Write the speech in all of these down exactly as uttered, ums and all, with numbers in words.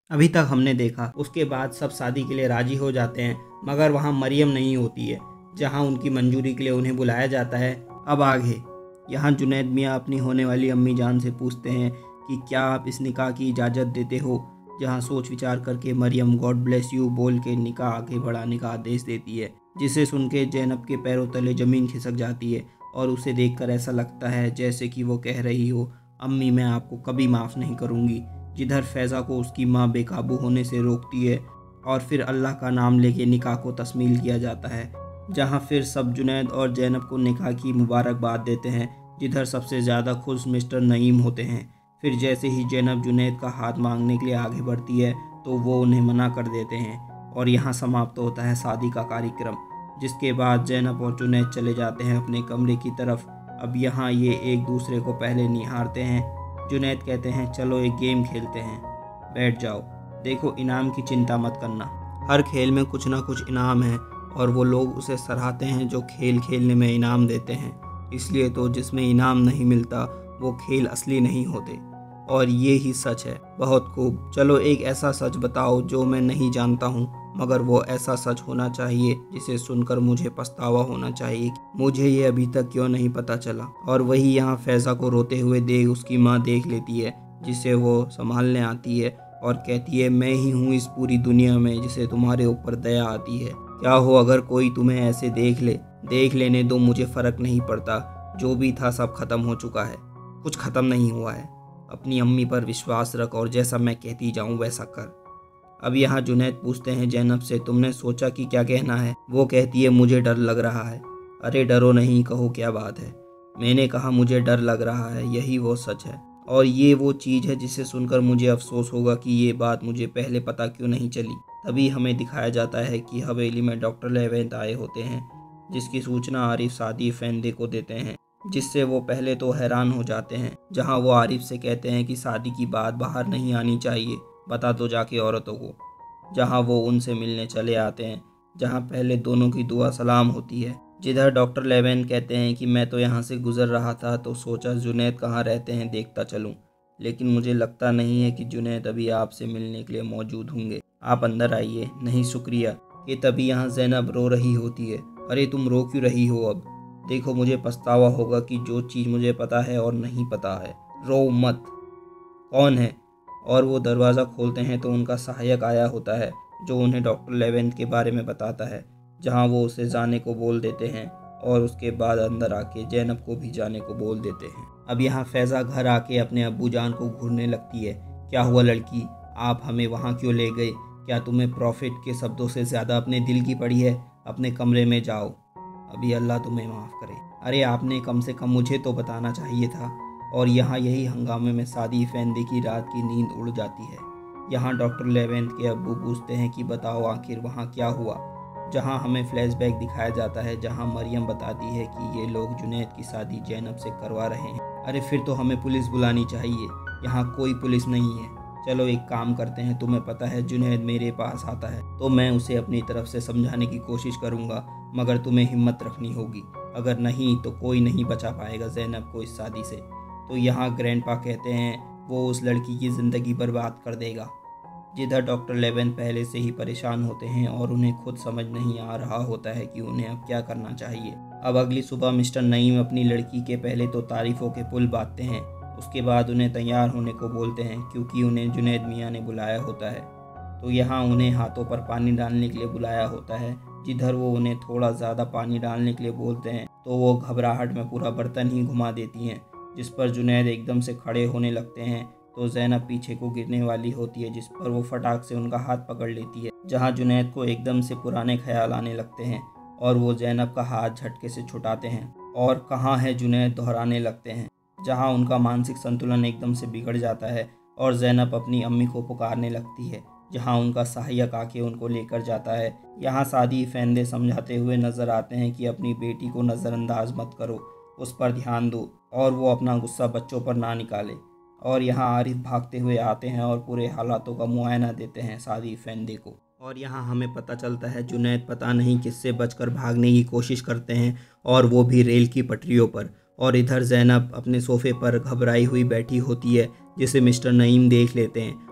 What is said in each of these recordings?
अभी तक हमने देखा। उसके बाद सब शादी के लिए राजी हो जाते हैं, मगर वहाँ मरियम नहीं होती है, जहाँ उनकी मंजूरी के लिए उन्हें बुलाया जाता है। अब आगे यहाँ जुनैद मियाँ अपनी होने वाली अम्मी जान से पूछते हैं कि क्या आप इस निकाह की इजाज़त देते हो, जहाँ सोच विचार करके मरियम गॉड ब्लेस यू बोल के निकाह आगे बढ़ाने का आदेश देती है, जिसे सुन के ज़ैनब के पैरों तले ज़मीन खिसक जाती है और उसे देखकर ऐसा लगता है जैसे कि वो कह रही हो, अम्मी मैं आपको कभी माफ़ नहीं करूँगी। जिधर फैज़ा को उसकी माँ बेकाबू होने से रोकती है और फिर अल्लाह का नाम लेके निकाह को तस्मील किया जाता है, जहाँ फिर सब जुनैद और ज़ैनब को निकाह की मुबारकबाद देते हैं, जिधर सबसे ज़्यादा खुश मिस्टर नईम होते हैं। फिर जैसे ही ज़ैनब जुनैद का हाथ मांगने के लिए आगे बढ़ती है तो वो उन्हें मना कर देते हैं और यहाँ समाप्त होता है शादी का कार्यक्रम, जिसके बाद ज़ैनब और जुनैद चले जाते हैं अपने कमरे की तरफ। अब यहाँ ये एक दूसरे को पहले निहारते हैं। जुनैद कहते हैं चलो एक गेम खेलते हैं, बैठ जाओ, देखो इनाम की चिंता मत करना, हर खेल में कुछ ना कुछ इनाम है और वो लोग उसे सराहते हैं जो खेल खेलने में इनाम देते हैं। इसलिए तो जिसमें इनाम नहीं मिलता वो खेल असली नहीं होते, और ये ही सच है। बहुत खूब, चलो एक ऐसा सच बताओ जो मैं नहीं जानता हूँ, मगर वो ऐसा सच होना चाहिए जिसे सुनकर मुझे पछतावा होना चाहिए, मुझे ये अभी तक क्यों नहीं पता चला। और वही यहाँ फैज़ा को रोते हुए देख उसकी माँ देख लेती है, जिसे वो संभालने आती है और कहती है मैं ही हूँ इस पूरी दुनिया में जिसे तुम्हारे ऊपर दया आती है। क्या हो अगर कोई तुम्हें ऐसे देख ले, देख लेने दो, मुझे फ़र्क नहीं पड़ता, जो भी था सब खत्म हो चुका है, कुछ ख़त्म नहीं हुआ है। अपनी अम्मी पर विश्वास रख और जैसा मैं कहती जाऊँ वैसा कर। अब यहाँ जुनैद पूछते हैं ज़ैनब से तुमने सोचा कि क्या कहना है। वो कहती है मुझे डर लग रहा है। अरे डरो नहीं, कहो क्या बात है। मैंने कहा मुझे डर लग रहा है, यही वो सच है और ये वो चीज़ है जिसे सुनकर मुझे अफसोस होगा कि ये बात मुझे पहले पता क्यों नहीं चली। तभी हमें दिखाया जाता है कि हवेली में डॉक्टर लेवेंट आए होते हैं, जिसकी सूचना आरिफ सादी फैंदे को देते हैं, जिससे वो पहले तो हैरान हो जाते हैं। जहां वो आरिफ से कहते हैं कि शादी की बात बाहर नहीं आनी चाहिए, बता दो जाके औरतों को। जहां वो उनसे मिलने चले आते हैं, जहां पहले दोनों की दुआ सलाम होती है। जिधर डॉक्टर लेवेन कहते हैं कि मैं तो यहाँ से गुजर रहा था तो सोचा जुनैद कहाँ रहते हैं देखता चलूँ, लेकिन मुझे लगता नहीं है कि जुनैद अभी आपसे मिलने के लिए मौजूद होंगे, आप अंदर आइए। नहीं शुक्रिया। कि तभी यहाँ ज़ैनब रो रही होती है। अरे तुम रो क्यों रही हो, अब देखो मुझे पछतावा होगा कि जो चीज़ मुझे पता है और नहीं पता है। रो मत। कौन है? और वो दरवाज़ा खोलते हैं तो उनका सहायक आया होता है, जो उन्हें डॉक्टर लेवेंट के बारे में बताता है, जहां वो उसे जाने को बोल देते हैं और उसके बाद अंदर आके ज़ैनब को भी जाने को बोल देते हैं। अब यहाँ फैज़ा घर आके अपने अब्बू जान को घूरने लगती है। क्या हुआ लड़की, आप हमें वहाँ क्यों ले गए? क्या तुम्हें प्रॉफिट के शब्दों से ज़्यादा अपने दिल की पड़ी है? अपने कमरे में जाओ, अभी अल्लाह तुम्हें माफ़ करे। अरे आपने कम से कम मुझे तो बताना चाहिए था। और यहाँ यही हंगामे में सादी फैंदे की रात की नींद उड़ जाती है। यहाँ डॉक्टर लेवेंट के अब्बू पूछते हैं कि बताओ आखिर वहाँ क्या हुआ, जहाँ हमें फ्लैशबैक दिखाया जाता है, जहाँ मरियम बताती है कि ये लोग जुनैद की शादी ज़ैनब से करवा रहे हैं। अरे फिर तो हमें पुलिस बुलानी चाहिए, यहाँ कोई पुलिस नहीं है। चलो एक काम करते हैं, तुम्हें पता है जुनैद मेरे पास आता है तो मैं उसे अपनी तरफ से समझाने की कोशिश करूँगा, मगर तुम्हें हिम्मत रखनी होगी, अगर नहीं तो कोई नहीं बचा पाएगा ज़ैनब को इस शादी से। तो यहाँ ग्रैंडपा कहते हैं वो उस लड़की की ज़िंदगी बर्बाद कर देगा। जिधर डॉक्टर लेवेन पहले से ही परेशान होते हैं और उन्हें खुद समझ नहीं आ रहा होता है कि उन्हें अब क्या करना चाहिए। अब अगली सुबह मिस्टर नईम अपनी लड़की के पहले तो तारीफ़ों के पुल बांधते हैं, उसके बाद उन्हें तैयार होने को बोलते हैं क्योंकि उन्हें जुनैद मियाँ ने बुलाया होता है। तो यहाँ उन्हें हाथों पर पानी डालने के लिए बुलाया होता है। जिधर वो उन्हें थोड़ा ज़्यादा पानी डालने के लिए बोलते हैं तो वो घबराहट में पूरा बर्तन ही घुमा देती हैं, जिस पर जुनैद एकदम से खड़े होने लगते हैं। तो ज़ैनब पीछे को गिरने वाली होती है, जिस पर वो फटाक से उनका हाथ पकड़ लेती है, जहाँ जुनैद को एकदम से पुराने ख्याल आने लगते हैं और वो ज़ैनब का हाथ झटके से छुटाते हैं और कहाँ है जुनैद दोहराने लगते हैं, जहाँ उनका मानसिक संतुलन एकदम से बिगड़ जाता है और ज़ैनब अपनी अम्मी को पुकारने लगती है, जहाँ उनका सहायक आके उनको लेकर जाता है। यहाँ सादी फैंदे समझाते हुए नज़र आते हैं कि अपनी बेटी को नज़रअंदाज मत करो, उस पर ध्यान दो और वो अपना गुस्सा बच्चों पर ना निकाले। और यहाँ आरिफ भागते हुए आते हैं और पूरे हालातों का मुआयना देते हैं सादी फैंदे को। और यहाँ हमें पता चलता है जुनैद पता नहीं किससे बचकर भागने की कोशिश करते हैं, और वो भी रेल की पटरियों पर। और इधर ज़ैनब अपने सोफ़े पर घबराई हुई बैठी होती है, जिसे मिस्टर नईम देख लेते हैं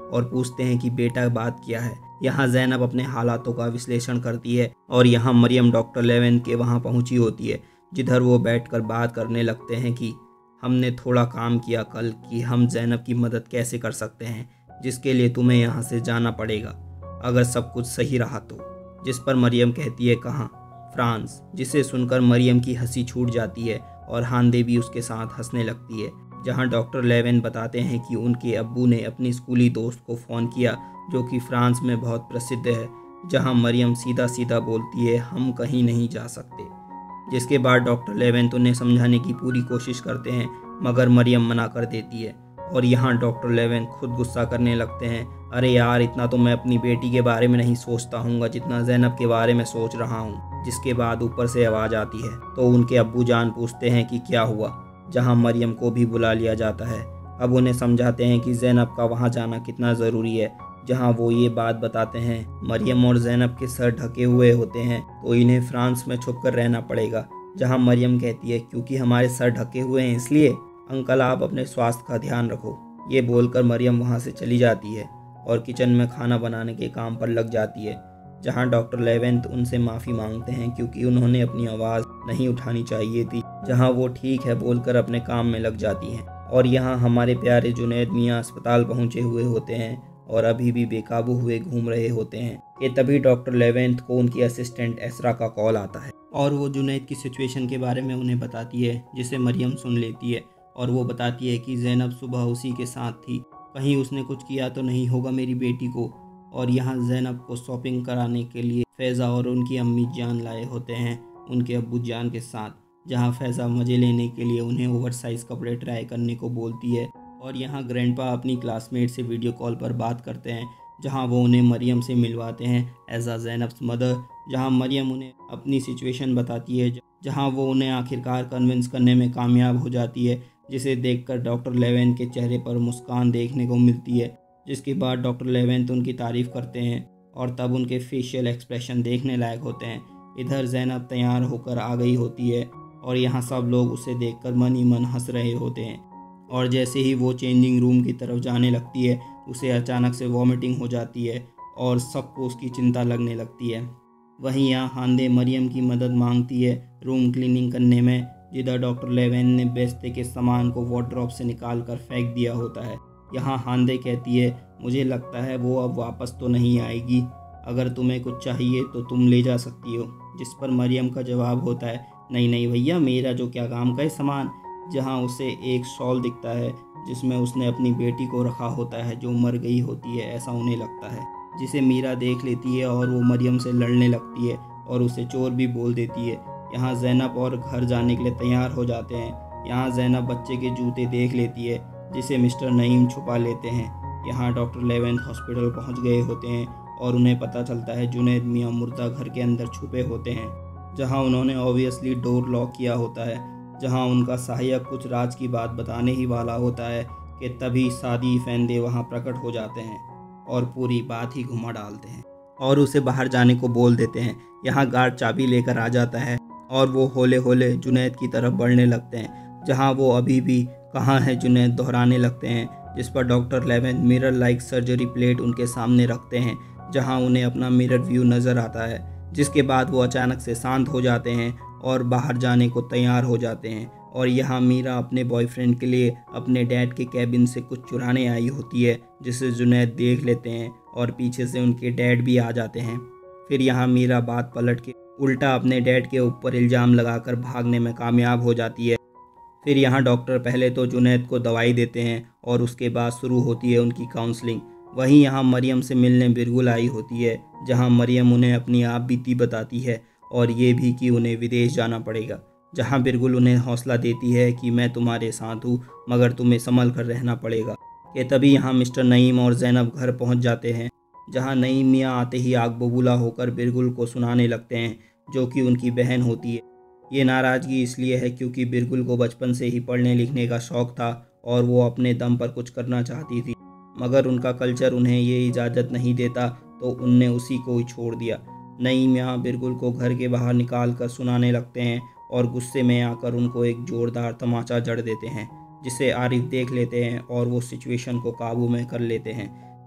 और पूछते हैं कि बेटा बात क्या है। यहाँ ज़ैनब अपने हालातों का विश्लेषण करती है और यहाँ मरियम डॉक्टर लेवेंथ के वहाँ पहुँची होती है, जिधर वो बैठकर बात करने लगते हैं कि हमने थोड़ा काम किया कल कि हम ज़ैनब की मदद कैसे कर सकते हैं, जिसके लिए तुम्हें यहाँ से जाना पड़ेगा अगर सब कुछ सही रहा तो। जिस पर मरियम कहती है कहाँ, फ्रांस। जिसे सुनकर मरियम की हंसी छूट जाती है और हांदे भी उसके साथ हंसने लगती है। जहाँ डॉक्टर लेवेन बताते हैं कि उनके अब्बू ने अपनी स्कूली दोस्त को फ़ोन किया जो कि फ्रांस में बहुत प्रसिद्ध है। जहाँ मरियम सीधा सीधा बोलती है हम कहीं नहीं जा सकते, जिसके बाद डॉक्टर लेवेन उन्हें समझाने की पूरी कोशिश करते हैं मगर मरियम मना कर देती है। और यहाँ डॉक्टर लेवेन खुद गुस्सा करने लगते हैं, अरे यार इतना तो मैं अपनी बेटी के बारे में नहीं सोचता हूँ जितना ज़ैनब के बारे में सोच रहा हूँ। जिसके बाद ऊपर से आवाज़ आती है तो उनके अब्बू जान पूछते हैं कि क्या हुआ। जहाँ मरियम को भी बुला लिया जाता है। अब उन्हें समझाते हैं कि ज़ैनब का वहाँ जाना कितना ज़रूरी है। जहाँ वो ये बात बताते हैं मरियम और ज़ैनब के सर ढके हुए होते हैं तो इन्हें फ्रांस में छुप कर रहना पड़ेगा। जहाँ मरियम कहती है क्योंकि हमारे सर ढके हुए हैं इसलिए। अंकल आप अपने स्वास्थ्य का ध्यान रखो। ये बोलकर मरियम वहाँ से चली जाती है और किचन में खाना बनाने के काम पर लग जाती है। जहाँ डॉक्टर लेवेंथ उनसे माफ़ी मांगते हैं क्योंकि उन्होंने अपनी आवाज़ नहीं उठानी चाहिए थी। जहाँ वो ठीक है बोलकर अपने काम में लग जाती हैं। और यहाँ हमारे प्यारे जुनैद मियाँ अस्पताल पहुँचे हुए होते हैं और अभी भी बेकाबू हुए घूम रहे होते हैं कि तभी डॉक्टर लेवेंथ को उनकी असिस्टेंट एसरा का कॉल आता है और वो जुनैद की सिचुएशन के बारे में उन्हें बताती है, जिसे मरियम सुन लेती है। और वो बताती है कि ज़ैनब सुबह उसी के साथ थी, कहीं उसने कुछ किया तो नहीं होगा मेरी बेटी को। और यहाँ ज़ैनब को शॉपिंग कराने के लिए फैज़ा और उनकी अम्मी जान लाए होते हैं उनके अब्बू जान के साथ। जहाँ फैज़ा मज़े लेने के लिए उन्हें ओवरसाइज़ कपड़े ट्राई करने को बोलती है। और यहाँ ग्रैंडपा अपनी क्लासमेट से वीडियो कॉल पर बात करते हैं, जहाँ वो उन्हें मरियम से मिलवाते हैं एज आ ज़ैनब्स मदर। जहाँ मरियम उन्हें अपनी सिचुएशन बताती है, जहाँ वो उन्हें आखिरकार कन्विंस करने में कामयाब हो जाती है, जिसे देखकर डॉक्टर लेवेंथ के चेहरे पर मुस्कान देखने को मिलती है। जिसके बाद डॉक्टर लेवेंथ उनकी तारीफ़ करते हैं और तब उनके फेशियल एक्सप्रेशन देखने लायक होते हैं। इधर ज़ैनब तैयार होकर आ गई होती है और यहाँ सब लोग उसे देखकर मन ही मन हंस रहे होते हैं। और जैसे ही वो चेंजिंग रूम की तरफ जाने लगती है उसे अचानक से वॉमिटिंग हो जाती है और सबको उसकी चिंता लगने लगती है। वहीं यहाँ हांदे मरियम की मदद मांगती है रूम क्लीनिंग करने में, जिधर डॉक्टर लेवेन ने बेस्ते के सामान को वार्डरोब से निकाल कर फेंक दिया होता है। यहाँ हांदे कहती है मुझे लगता है वो अब वापस तो नहीं आएगी, अगर तुम्हें कुछ चाहिए तो तुम ले जा सकती हो। जिस पर मरियम का जवाब होता है नहीं नहीं भैया मेरा जो क्या काम का है सामान। जहाँ उसे एक शॉल दिखता है जिसमें उसने अपनी बेटी को रखा होता है जो मर गई होती है ऐसा उन्हें लगता है, जिसे मीरा देख लेती है और वो मरियम से लड़ने लगती है और उसे चोर भी बोल देती है। यहाँ ज़ैनब और घर जाने के लिए तैयार हो जाते हैं। यहाँ ज़ैनब बच्चे के जूते देख लेती है जिसे मिस्टर नईम छुपा लेते हैं। यहाँ डॉक्टर लेवेंथ हॉस्पिटल पहुँच गए होते हैं और उन्हें पता चलता है जुनैद मियाँ मुर्दा घर के अंदर छुपे होते हैं, जहाँ उन्होंने ऑब्वियसली डोर लॉक किया होता है। जहाँ उनका सहायक कुछ राज की बात बताने ही वाला होता है कि तभी सादी फैंदे वहाँ प्रकट हो जाते हैं और पूरी बात ही घुमा डालते हैं और उसे बाहर जाने को बोल देते हैं। यहाँ गार्ड चाबी लेकर आ जाता है और वो होले होले जुनैद की तरफ बढ़ने लगते हैं। जहाँ वो अभी भी कहाँ है जुनैद दोहराने लगते हैं, जिस पर डॉक्टर लेवेंथ मिरर लाइक सर्जरी प्लेट उनके सामने रखते हैं, जहाँ उन्हें अपना मिरर व्यू नज़र आता है। जिसके बाद वो अचानक से शांत हो जाते हैं और बाहर जाने को तैयार हो जाते हैं। और यहाँ मीरा अपने बॉयफ्रेंड के लिए अपने डैड के कैबिन से कुछ चुराने आई होती है, जिसे जुनैद देख लेते हैं और पीछे से उनके डैड भी आ जाते हैं। फिर यहाँ मीरा बात पलट के उल्टा अपने डैड के ऊपर इल्ज़ाम लगाकर भागने में कामयाब हो जाती है। फिर यहाँ डॉक्टर पहले तो जुनैद को दवाई देते हैं और उसके बाद शुरू होती है उनकी काउंसलिंग। वहीं यहाँ मरियम से मिलने बिरगुल आई होती है, जहाँ मरियम उन्हें अपनी आप बीती बताती है और ये भी कि उन्हें विदेश जाना पड़ेगा। जहाँ बिरगुल उन्हें हौसला देती है कि मैं तुम्हारे साथ हूँ मगर तुम्हें संभल कर रहना पड़ेगा। कि तभी यहाँ मिस्टर नईम और ज़ैनब घर पहुँच जाते हैं, जहाँ नईम मियाँ आते ही आग बबूला होकर बिरगुल को सुनाने लगते हैं जो कि उनकी बहन होती है। ये नाराज़गी इसलिए है क्योंकि बिरगुल को बचपन से ही पढ़ने लिखने का शौक़ था और वो अपने दम पर कुछ करना चाहती थी, मगर उनका कल्चर उन्हें ये इजाज़त नहीं देता तो उनने उसी को ही छोड़ दिया। नईम यहाँ बिरगुल को घर के बाहर निकाल कर सुनाने लगते हैं और गुस्से में आकर उनको एक ज़ोरदार तमाचा जड़ देते हैं, जिसे आरिफ देख लेते हैं और वो सिचुएशन को काबू में कर लेते हैं।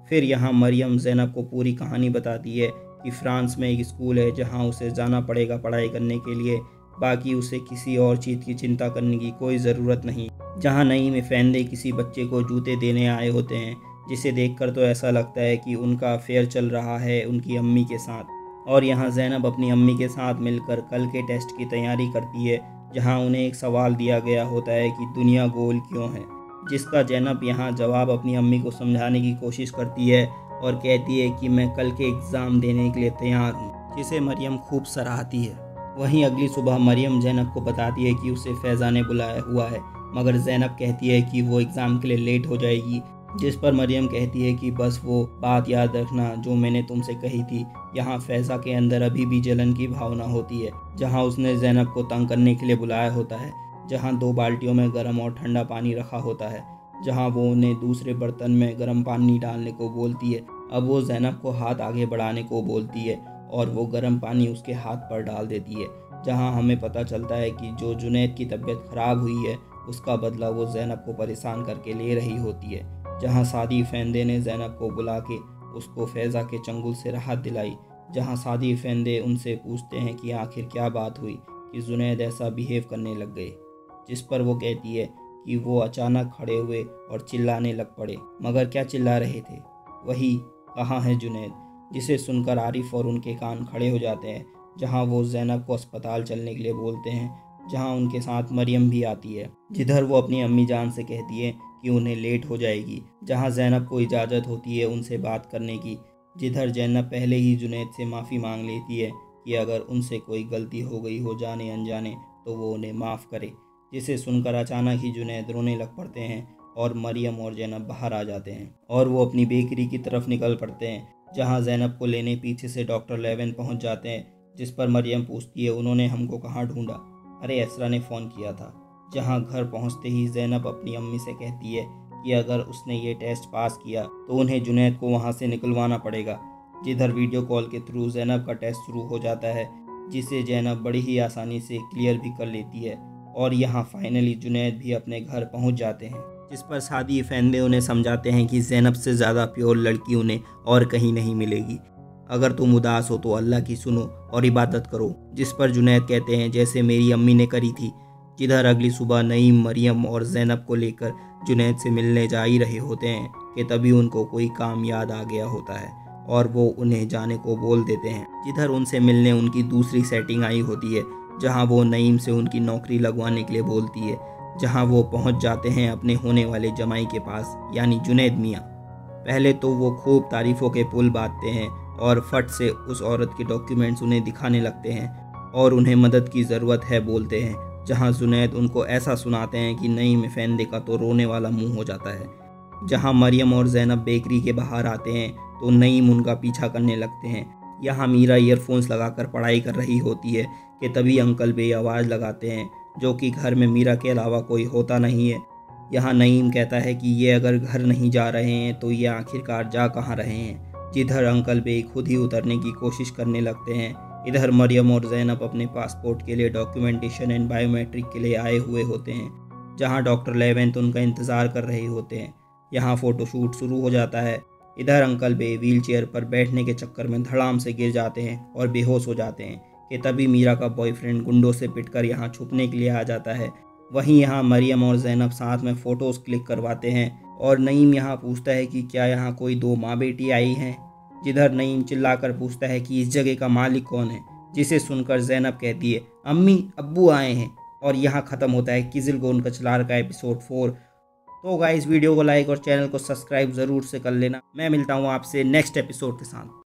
फिर यहाँ मरियम ज़ैनब को पूरी कहानी बताती है कि फ़्रांस में एक स्कूल है जहाँ उसे जाना पड़ेगा पढ़ाई करने के लिए, बाकी उसे किसी और चीज़ की चिंता करने की कोई ज़रूरत नहीं। जहाँ नईम अफेंदी किसी बच्चे को जूते देने आए होते हैं, जिसे देखकर तो ऐसा लगता है कि उनका अफेयर चल रहा है उनकी अम्मी के साथ। और यहाँ ज़ैनब अपनी अम्मी के साथ मिलकर कल के टेस्ट की तैयारी करती है, जहाँ उन्हें एक सवाल दिया गया होता है कि दुनिया गोल क्यों है, जिसका ज़ैनब यहाँ जवाब अपनी अम्मी को समझाने की कोशिश करती है और कहती है कि मैं कल के एग्ज़ाम देने के लिए तैयार हूँ, जिसे मरियम खूब सराहती है। वहीं अगली सुबह मरियम ज़ैनब को बताती है कि उसे फैज़ा ने बुलाया हुआ है, मगर ज़ैनब कहती है कि वो एग्ज़ाम के लिए लेट हो जाएगी, जिस पर मरियम कहती है कि बस वो बात याद रखना जो मैंने तुमसे कही थी। यहाँ फैज़ा के अंदर अभी भी जलन की भावना होती है, जहाँ उसने ज़ैनब को तंग करने के लिए बुलाया होता है, जहाँ दो बाल्टियों में गर्म और ठंडा पानी रखा होता है, जहाँ वो उन्हें दूसरे बर्तन में गर्म पानी डालने को बोलती है। अब वो ज़ैनब को हाथ आगे बढ़ाने को बोलती है और वो गर्म पानी उसके हाथ पर डाल देती है, जहाँ हमें पता चलता है कि जो जुनैद की तबीयत ख़राब हुई है उसका बदला वो ज़ैनब को परेशान करके ले रही होती है। जहाँ सादी अफेंदी ने ज़ैनब को बुला के उसको फैज़ा के चंगुल से राहत दिलाई, जहाँ सादी अफेंदी उनसे पूछते हैं कि आखिर क्या बात हुई कि जुनैद ऐसा बिहेव करने लग गए, जिस पर वो कहती है कि वो अचानक खड़े हुए और चिल्लाने लग पड़े। मगर क्या चिल्ला रहे थे? वही कहाँ है जुनैद, जिसे सुनकर आरिफ और उनके कान खड़े हो जाते हैं। जहाँ वो ज़ैनब को अस्पताल चलने के लिए बोलते हैं, जहाँ उनके साथ मरियम भी आती है, जिधर वो अपनी अम्मी जान से कहती है कि उन्हें लेट हो जाएगी। जहाँ ज़ैनब को इजाज़त होती है उनसे बात करने की, जिधर ज़ैनब पहले ही जुनैद से माफ़ी मांग लेती है कि अगर उनसे कोई गलती हो गई हो जाने अनजाने तो वो उन्हें माफ़ करे, जिसे सुनकर अचानक ही जुनैद रोने लग पड़ते हैं और मरियम और ज़ैनब बाहर आ जाते हैं और वो अपनी बेकरी की तरफ निकल पड़ते हैं, जहाँ ज़ैनब को लेने पीछे से डॉक्टर लेवन पहुँच जाते हैं, जिस पर मरियम पूछती है उन्होंने हमको कहाँ ढूंढा? अरे एसरा ने फ़ोन किया था। जहाँ घर पहुँचते ही ज़ैनब अपनी अम्मी से कहती है कि अगर उसने ये टेस्ट पास किया तो उन्हें जुनैद को वहाँ से निकलवाना पड़ेगा, जिधर वीडियो कॉल के थ्रू ज़ैनब का टेस्ट शुरू हो जाता है, जिसे ज़ैनब बड़ी ही आसानी से क्लियर भी कर लेती है। और यहाँ फाइनली जुनैद भी अपने घर पहुँच जाते हैं, जिस पर सादी अफेंदी उन्हें समझाते हैं कि ज़ैनब से ज़्यादा प्योर लड़की उन्हें और कहीं नहीं मिलेगी। अगर तुम उदास हो तो अल्लाह की सुनो और इबादत करो, जिस पर जुनैद कहते हैं जैसे मेरी अम्मी ने करी थी। जिधर अगली सुबह नईम मरियम और ज़ैनब को लेकर जुनैद से मिलने जा ही रहे होते हैं कि तभी उनको कोई काम याद आ गया होता है और वो उन्हें जाने को बोल देते हैं। जिधर उनसे मिलने उनकी दूसरी सेटिंग आई होती है, जहाँ वो नईम से उनकी नौकरी लगवाने के लिए बोलती है, जहाँ वो पहुँच जाते हैं अपने होने वाले जमाई के पास यानी जुनैद मियाँ। पहले तो वो खूब तारीफ़ों के पुल बांधते हैं और फट से उस औरत के डॉक्यूमेंट्स उन्हें दिखाने लगते हैं और उन्हें मदद की ज़रूरत है बोलते हैं, जहां जुनैद उनको ऐसा सुनाते हैं कि नईम अफेंदी का तो रोने वाला मुंह हो जाता है। जहां मरियम और ज़ैनब बेकरी के बाहर आते हैं तो नईम उनका पीछा करने लगते हैं। यहाँ मीरा ईयरफोन्स लगाकर पढ़ाई कर रही होती है कि तभी अंकल बे आवाज़ लगाते हैं, जो कि घर में मीरा के अलावा कोई होता नहीं है। यहाँ नईम कहता है कि ये अगर घर नहीं जा रहे हैं तो ये आखिरकार जा कहाँ रहे हैं, जिधर अंकल बे खुद ही उतरने की कोशिश करने लगते हैं। इधर मरियम और ज़ैनब अपने पासपोर्ट के लिए डॉक्यूमेंटेशन एंड बायोमेट्रिक के लिए आए हुए होते हैं, जहां डॉक्टर लेवेंथ उनका इंतज़ार कर रहे होते हैं। यहां फ़ोटोशूट शुरू हो जाता है। इधर अंकल बे व्हील चेयर पर बैठने के चक्कर में धड़ाम से गिर जाते हैं और बेहोश हो जाते हैं कि तभी मीरा का बॉयफ्रेंड गुंडों से पिटकर यहाँ छुपने के लिए आ जाता है। वहीं यहाँ मरियम और ज़ैनब साथ में फ़ोटोज़ क्लिक करवाते हैं और नईम यहाँ पूछता है कि क्या यहाँ कोई दो माँ बेटी आई हैं, जिधर नईम चिल्लाकर पूछता है कि इस जगह का मालिक कौन है, जिसे सुनकर ज़ैनब कहती है अम्मी अब्बू आए हैं। और यहाँ ख़त्म होता है किजिल गोन कचलार का एपिसोड फोर। तो गाइस वीडियो को लाइक और चैनल को सब्सक्राइब ज़रूर से कर लेना। मैं मिलता हूँ आपसे नेक्स्ट एपिसोड के साथ।